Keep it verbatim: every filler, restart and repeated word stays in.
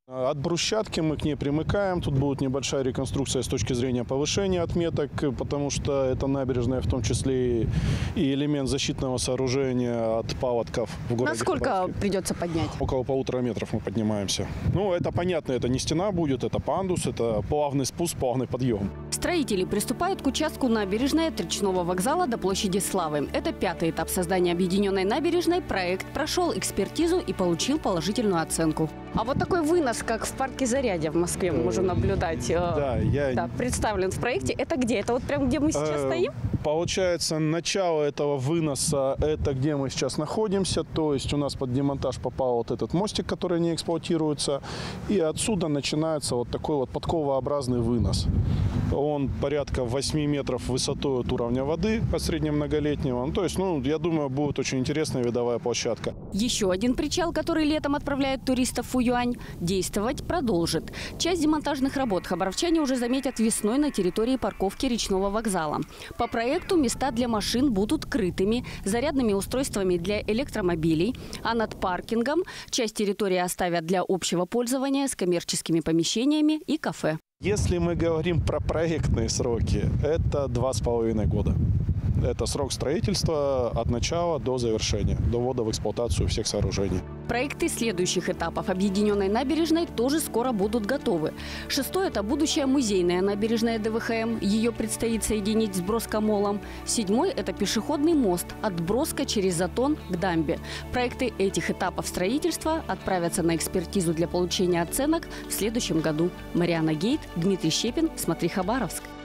От брусчатки мы к ней примыкаем. Тут будет небольшая реконструкция с точки зрения повышения отметок, потому что это набережная в том числе и элемент защитного сооружения от паводков в городе. Насколько Хабаровске. придется поднять? Около полутора метров мы поднимаемся. Ну, это понятно, это не стена будет, это пандус, это плавный спуск, плавный подъем. Строители приступают к участку набережной от речного вокзала до площади Славы. Это пятый этап создания объединенной набережной. Проект прошел экспертизу и получил положительную оценку. А вот такой вынос, как в парке Зарядье в Москве, мы можем наблюдать. Да, я... да, представлен в проекте. Это где? Это вот прям где мы сейчас стоим? Получается, начало этого выноса – это где мы сейчас находимся. То есть у нас под демонтаж попал вот этот мостик, который не эксплуатируется. И отсюда начинается вот такой вот подковообразный вынос. Он порядка восьми метров высотой от уровня воды по среднему многолетнего. Ну, то есть, ну, я думаю, будет очень интересная видовая площадка. Еще один причал, который летом отправляет туристов в Фуюань, действовать продолжит. Часть демонтажных работ хабаровчане уже заметят весной на территории парковки речного вокзала. По проекту места для машин будут крытыми, зарядными устройствами для электромобилей, а над паркингом часть территории оставят для общего пользования с коммерческими помещениями и кафе. Если мы говорим про проектные сроки, это два с половиной года. Это срок строительства от начала до завершения, до ввода в эксплуатацию всех сооружений. Проекты следующих этапов объединенной набережной тоже скоро будут готовы. Шестой – это будущая музейная набережная ДВХМ. Ее предстоит соединить с Броскомолом. Седьмой – это пешеходный мост от Броска через Затон к дамбе. Проекты этих этапов строительства отправятся на экспертизу для получения оценок в следующем году. Марианна Гейт, Дмитрий Щепин. Смотри, Хабаровск.